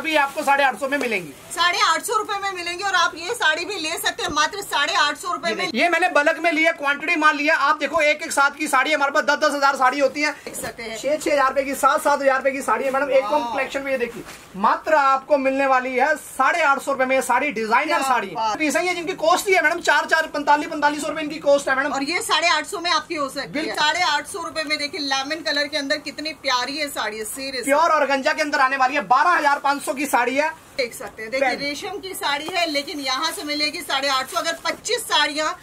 तभी आपको 850 में मिलेंगी। 850 रुपए में मिलेंगी। और आप ये साड़ी भी ले सकते हैं मात्र 850 रुपए में। ये मैंने बल्क में लिया, क्वांटिटी माल लिया। आप देखो एक एक साथ की साड़ी हमारे पास 10-10 हजार साड़ी होती है, देख सकते हैं 6-6 हजार रुपए की, 7-7 हजार रुपए की साड़ी है मैडम। एक कॉम कलेक्शन में ये देखिए मात्र आपको मिलने वाली है 850 रुपए में। साड़ी डिजाइनर साड़ी पीस है जिनकी कॉस्ट ही है मैडम 4-4 45 रुपए इनकी कॉस्ट है मैडम। और ये 850 में आपकी हो सकती है। 850 रुपए में देखिए लेमन कलर के अंदर कितनी प्यारी है साड़ी है, सीरियस प्योर और गंजा के अंदर आने वाली है। 12,500 की साड़ी है, देख सकते हैं। देखिए रेशम की साड़ी है, लेकिन यहाँ से मिलेगी 850। अगर 25 साड़ियाँ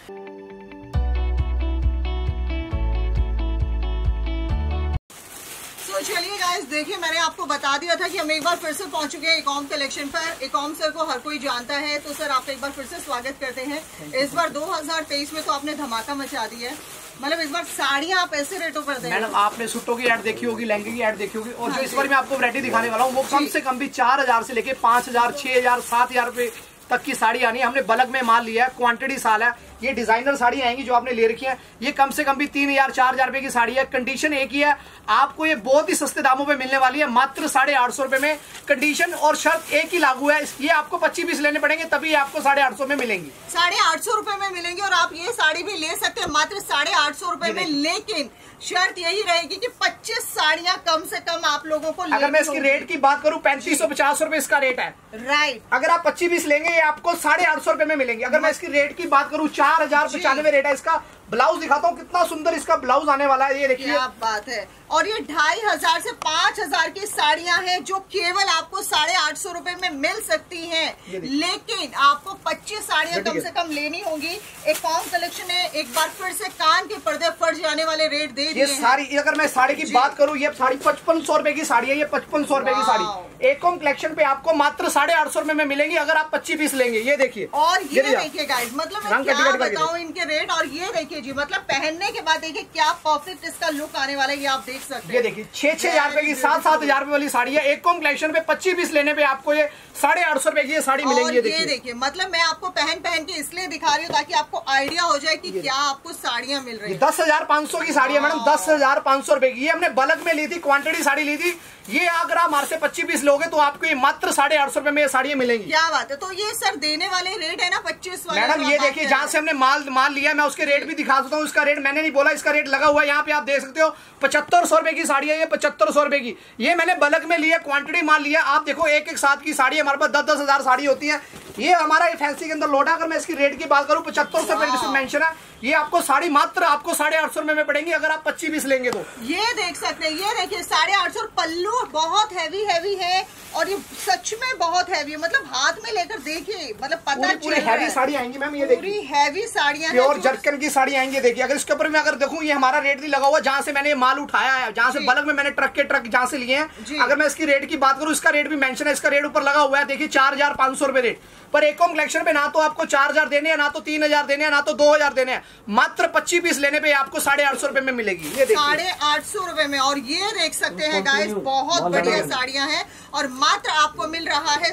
चलिए गाइस, देखिए मैंने आपको बता दिया था कि हम एक बार फिर से पहुंच चुके हैं इकॉम कलेक्शन पर। इकॉम सर को हर कोई जानता है, तो सर आपका एक बार फिर से स्वागत करते हैं। इस बार 2023 में तो आपने धमाका मचा दिया है, मतलब इस बार साड़ियाँ आप ऐसे रेटों पर दें। मैडम आपने सूटों की ऐड देखी होगी, लहंगे की ऐड देखी होगी, और जो इस बार मैं आपको वैरायटी दिखाने वाला हूँ वो कम से कम भी 4000 से लेके 5000, 6000, 7000 रुपए तक की साड़ी आनी है। हमने बल्क में माल लिया है, क्वांटिटी साल है। ये डिजाइनर साड़ी आएंगी जो आपने ले रखी है, ये कम से कम भी 3000-4000 रुपए की साड़ी है। कंडीशन एक ही है, आपको ये बहुत ही सस्ते दामों पे मिलने वाली है, मात्र 850 रुपए में। कंडीशन और शर्त एक ही लागू है, ये आपको 25 पीस लेने पड़ेंगे तभी आपको 850 में मिलेंगी। 850 रुपए में मिलेंगी। और आप ये साड़ी भी ले सकते हैं मात्र 850 रुपए में, लेकिन शर्त यही रहेगी कि 25 साड़ियाँ कम से कम आप लोगों को। अगर मैं इसकी रेट की बात करूँ 3550 रुपए इसका रेट है, राइट। अगर आप 25 पीस लेंगे ये आपको 850 रुपए में मिलेंगे। अगर मैं इसकी रेट की बात करूँ 4095 रेट है इसका। ब्लाउज दिखाता हूँ कितना सुंदर इसका ब्लाउज आने वाला है, ये देखिए क्या बात है। और ये 2500 से 5000 की साड़ियां हैं जो केवल आपको 850 रुपए में मिल सकती हैं, लेकिन आपको 25 साड़ियां कम से कम लेनी होंगी। एक कॉम कलेक्शन ने एक बार फिर से कान के पर्दे फट जाने वाले रेट दे दिए। ये साड़ी, अगर मैं साड़ी की बात करूँ, ये साड़ी 5500 रुपए की साड़ी है, ये 5500 रुपए की साड़ी एक कॉम कलेक्शन पे आपको मात्र 850 रुपए में मिलेंगी अगर आप 25 पीस लेंगे। ये देखिए, और ये देखिए गाइस, मतलब मैं क्या बताऊं इनके रेट। और ये देखिए जी, मतलब पहनने के बाद देखिए क्या परफेक्ट इसका लुक आने वाला है, ये आप देख सकते हैं। ये देखिए 6-6 हजार रुपए की, 7-7 हजार रुपए वाली साड़ी है। एक कॉम कलेक्शन पे 25 पीस लेने पे आपको ये 850 रुपए की ये साड़ी मिलेगी। ये देखिए, मतलब मैं आपको पहन के इसलिए दिखा रही हूँ ताकि आपको आइडिया हो जाए कि क्या आपको साड़ियाँ मिल रही है। 10,500 की साड़ी है मैडम, 10,500 रुपए की। ये हमने बल्क में ली थी, क्वांटिटी साड़ी ली थी। ये अगर आप हमारे से 25 पीस लोगे तो आपको ये मात्र 850 रुपए में ये साड़ियाँ मिलेंगी। क्या बात है। तो ये सर देने वाले रेट है ना 25 वाले। मैडम ये देखिए, जहाँ से हमने माल लिया, मैं उसके रेट भी दिखा सकता हूँ। इसका रेट मैंने नहीं बोला, इसका रेट लगा हुआ है यहाँ पे, आप देख सकते हो। 7500 रुपए की साड़ी है ये, 7500 रुपए की। ये मैंने बल्क में लिया, क्वांटिटी माल लिया। आप देखो एक एक साथ की साड़ी हमारे पास 10-10 हजार साड़ी होती है। ये हमारा फैंसी के अंदर लोटा। अगर मैं इसकी रेट की बात करूँ 7500 रुपए मेंशन है। ये आपको साड़ी मात्र आपको 850 रुपए में पड़ेंगी अगर आप 25 पीस लेंगे तो। ये देख सकते हैं, ये देखिए 850। पल्लू बहुत हैवी है और ये सच में बहुत हैवी है, मतलब हाथ में लेकर देखिए, मतलब पता पूरी हैवी साड़ी आएंगी मैम। ये देखिए पूरी हैवी साड़ियाँ प्योर जर्कन की साड़ी आएंगी। देखिए अगर इसके ऊपर मैं अगर देखूं, ये हमारा रेट नहीं लगा हुआ जहाँ से मैंने ये माल उठाया है, जहाँ से बल्क में मैंने ट्रक के ट्रक जहाँ से लिए हैं। अगर मैं इसकी रेट की बात करूँ, इसका रेट भी मेंशन है, इसका रेट ऊपर लगा हुआ है। देखिए 4500 रुपए रेट पर। एक कॉम कलेक्शन पे ना तो आपको 4000 देने हैं, ना तो 3000 देने हैं, ना तो 2000 देने हैं। मात्र 25 पीस लेने पे आपको 850 रुपए में मिलेगी। ये देखिए 850 रुपए में। और ये देख सकते हैं गाइस, बहुत बढ़िया साड़ियां हैं और मात्र आपको मिल रहा है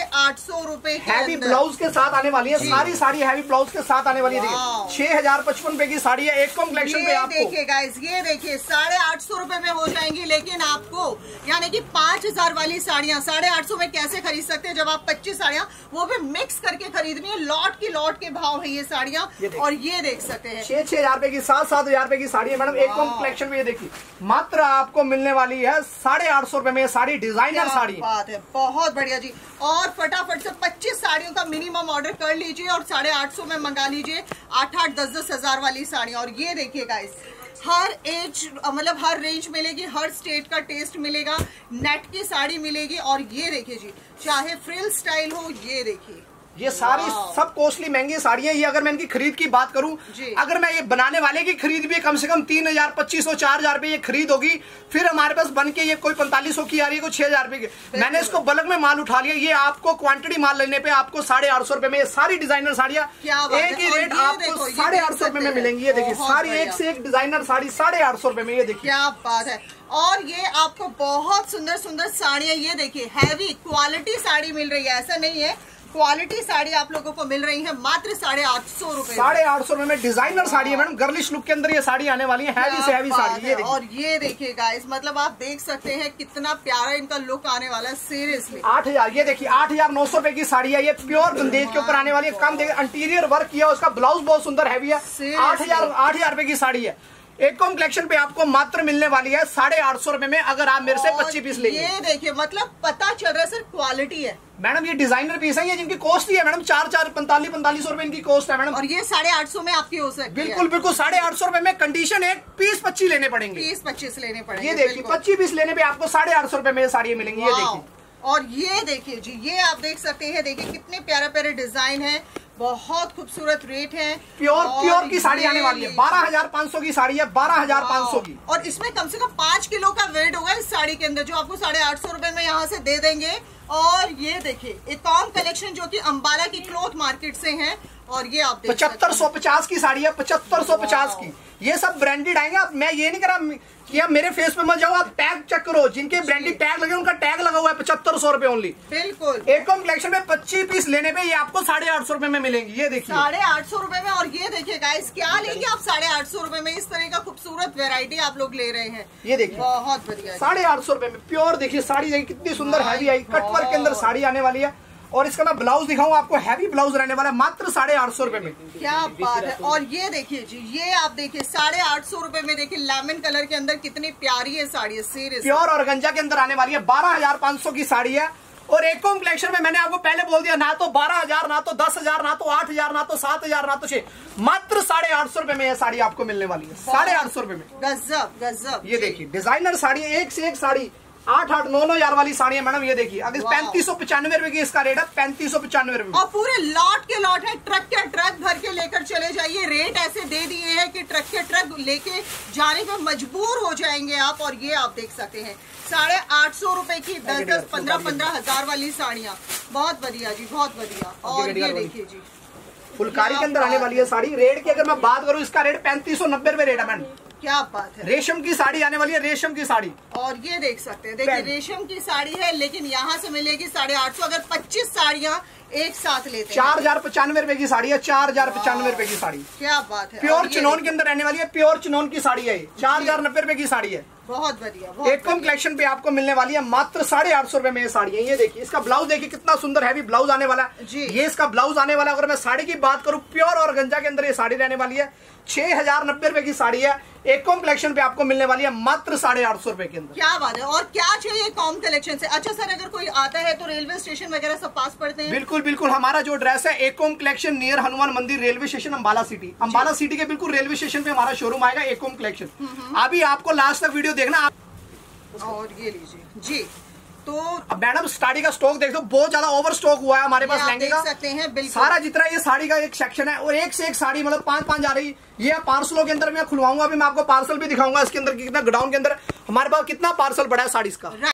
850 रुपए। हैवी ब्लाउज के साथ आने वाली है, सारी साड़ी हैवी ब्लाउज के साथ आने वाली है। देखिए 6055 रुपए की साड़ी है एक कॉम कलेक्शन पे। आपको देखिए गाइस, ये देखिए 850 रुपए में हो जाएंगी, लेकिन आपको यानी कि 5000 वाली साड़ियां 850 में कैसे खरीद सकते हैं जब आप 25 साड़ियां वो भी मिक्स करके खरीदनी है। लॉट के भाव है ये साड़ियां। और ये देख सकते हैं 6-6 हजार रुपए की, 7-7 हजार रुपए की साड़ी है मैडम एक कॉम कलेक्शन में। ये देखिए मात्र आपको मिलने वाली है 850 रुपए में साड़ी, डिजाइनर साड़ी। बात है, बहुत बढ़िया जी। और फटाफट से 25 साड़ियों का मिनिमम ऑर्डर कर लीजिए और 850 में मंगा लीजिए 8-8, 10-10 हजार वाली साड़ियां। और ये देखिए गाइस, हर एज मतलब हर रेंज मिलेगी, हर स्टेट का टेस्ट मिलेगा, नेट की साड़ी मिलेगी। और ये देखिए जी, चाहे फ्रिल स्टाइल हो, ये देखिए ये सारी सब कॉस्टली महंगी साड़ियां। ये अगर मैं इनकी खरीद की बात करूं, अगर मैं ये बनाने वाले की खरीद भी कम से कम 3000, 2500, 4000 रुपए ये खरीद होगी। फिर हमारे पास बन के ये कोई 4500 की आ रही है, कोई 6000 रुपए की। मैंने इसको बल्क में माल उठा लिया। ये आपको क्वांटिटी माल लेने पे आपको 850 रुपए में ये सारी डिजाइनर साड़ियां एक ही रेट आपको 850 रुपए में मिलेंगी। ये देखिए सारी एक से एक डिजाइनर साड़ी 850 रुपए में। ये देखिए क्या बात है। और ये आपको बहुत सुंदर साड़ियां, ये देखिए हैवी क्वालिटी साड़ी मिल रही है। ऐसा नहीं है क्वालिटी साड़ी आप लोगों को मिल रही है मात्र 850 रुपए। 850 में डिजाइनर साड़ी है मैडम, गर्लिश लुक के अंदर ये साड़ी आने वाली है, हैवी से हैवी साड़ी। ये और ये देखिए गाइस, मतलब आप देख सकते हैं कितना प्यारा इनका लुक आने वाला है सीरियसली। 8000, ये देखिए 8900 रुपए की साड़ी है, ये प्योर बंदेज के ऊपर आने वाली है। कम देखिए इंटीरियर वर्क किया, उसका ब्लाउज बहुत सुंदर हैवी है। 8000 रुपए की साड़ी है। एकम कलेक्शन पे आपको मात्र मिलने वाली है 850 रुपए में, अगर आप मेरे से 25 पीस लेंगे। ये देखिए मतलब पता चल रहा है सर क्वालिटी है मैडम, ये डिजाइनर पीस है, ये जिनकी कॉस्ट ही है मैडम 45 रुपए इनकी कॉस्ट है मैडम। और ये 850 में आपकी हो सकती है। बिल्कुल बिल्कुल 850 रुपए में। कंडीशन है पीस 25 लेने पड़ेंगे, 25 लेने पड़ेंगे। ये देखिए 25 पीस लेने पे आपको 850 रुपए में साड़ी मिलेंगी। ये देखिए, और ये देखिए जी, ये आप देख सकते हैं, देखिए कितने प्यारे प्यारे डिजाइन है, बहुत खूबसूरत रेट है। प्योर की साड़ी आने वाली है, 12500 की साड़ी है, 12500 की। और इसमें कम से कम 5 किलो का वेट होगा इस साड़ी के अंदर, जो आपको 850 रुपए में यहाँ से दे देंगे। और ये देखिए एकॉम कलेक्शन जो कि अंबाला की क्लॉथ मार्केट से है, और ये आप 7550 की साड़ी है, 7550 की। ये सब ब्रांडेड आएंगे। आप, मैं ये नहीं करा कि आप मेरे फेस पे मत जाओ, आप टैग चेक करो, जिनके ब्रांडेड टैग लगे उनका टैग लगा हुआ है 7500 रुपए ओनली। बिल्कुल एकम कलेक्शन में 25 पीस लेने पे ये आपको 850 रुपए में मिलेंगी। ये देखिए 850 रुपए में। और ये देखिए गाइस, क्या लेंगे आप 850 रुपए में, इस तरह का खूबसूरत वेरायटी आप लोग ले रहे हैं। ये देखिए बहुत बढ़िया, 850 रुपए में प्योर। देखिए साड़ी देखिए कितनी सुंदर हैवी आई, कटवर्क के अंदर साड़ी आने वाली है। और इसका मैं ब्लाउज दिखाऊं आपको, हैवी ब्लाउज रहने वाला है मात्र 850 रुपए में। क्या बात है। और ये देखिए जी, ये आप देखिए 850 रुपए में, देखिए लेमन कलर के अंदर कितनी प्यारी है साड़ी है, सीरियस प्योर ऑर्गेन्जा के अंदर आने वाली है। 12500 की साड़ी है। और एकम कलेक्शन में मैंने आपको पहले बोल दिया, ना तो 12000, ना तो 10000, ना तो 8000, ना तो 7000, ना तो 6, मात्र 850 रुपए में यह साड़ी आपको मिलने वाली है। 850 रुपए में गजब गजब। ये देखिए डिजाइनर साड़ी, एक से एक साड़ी, 8-9 वाली साड़ी है मैडम। ये देखिए अगर 3595 रुपए की इसका रेट है, 3595 रुपए। और पूरे लॉट के लॉट है, ट्रक के ट्रक भर के लेकर चले जाइए। रेट ऐसे दे दिए हैं कि ट्रक के ट्रक लेके जाने पे मजबूर हो जाएंगे आप। और ये आप देख सकते हैं 850 रुपए की 10-10, 15-15 हजार वाली साड़ियाँ, बहुत बढ़िया जी, बहुत बढ़िया। और ये देखिए जी फुलकारी के अंदर आने वाली है साड़ी। रेट की अगर मैं बात करूं, इसका रेट 3590 रुपए रेट है मैडम। क्या बात है। रेशम की साड़ी आने वाली है, रेशम की साड़ी। और ये देख सकते हैं, देखिए रेशम की साड़ी है, लेकिन यहाँ से मिलेगी 850। अगर 25 साड़ियाँ एक साथ लेते हैं 4095 रुपए की साड़ी है, 4095 रुपए की साड़ी। क्या बात है। प्योर चिनोन के अंदर रहने वाली है, प्योर चिनोन की साड़ी है, 4090 रुपए की साड़ी है। बहुत बढ़िया। एकम कलेक्शन पे आपको मिलने वाली है मात्र 850 रुपए में ये साड़ी है। ये देखिए इसका ब्लाउज देखिए कितना सुंदर हैवी ब्लाउज आने वाला है जी। ये इसका ब्लाउज आने वाला है। अगर मैं साड़ी की बात करूं, प्योर और गंजा के अंदर ये साड़ी रहने वाली है, 6090 रुपए की साड़ी है। एकम कलेक्शन पे आपको मिलने वाली है मात्र 850 रुपए के अंदर। क्या बात है। और क्या चाहिए कॉम कलेक्शन से। अच्छा सर, अगर कोई आता है तो रेलवे स्टेशन वगैरह सब पास पड़ते हैं। बिल्कुल बिल्कुल, हमारा जो एड्रेस है एकम collection near Hanuman Mandir railway station Ambala city. Ambala city के बिल्कुल रेलवे स्टेशन पे हमारा शोरूम आएगा एकम कलेक्शन। अभी आपको लास्ट तक वीडियो देखना। और ये लीजिए जी, तो मैडम साड़ी का स्टॉक देख दो, बहुत ज्यादा ओवर स्टॉक हुआ है हमारे पास लहंगे का। सकते हैं बिल्कुल सारा जितना ये साड़ी का एक सेक्शन है, और एक से एक साड़ी मतलब 5-5 जा रही। ये पार्सलों के अंदर मैं खुलवाऊंगा, अभी मैं आपको पार्सल भी दिखाऊंगा इसके अंदर कितना गोडाउन के अंदर हमारे पास कितना पार्सल पड़ा है साड़ी का।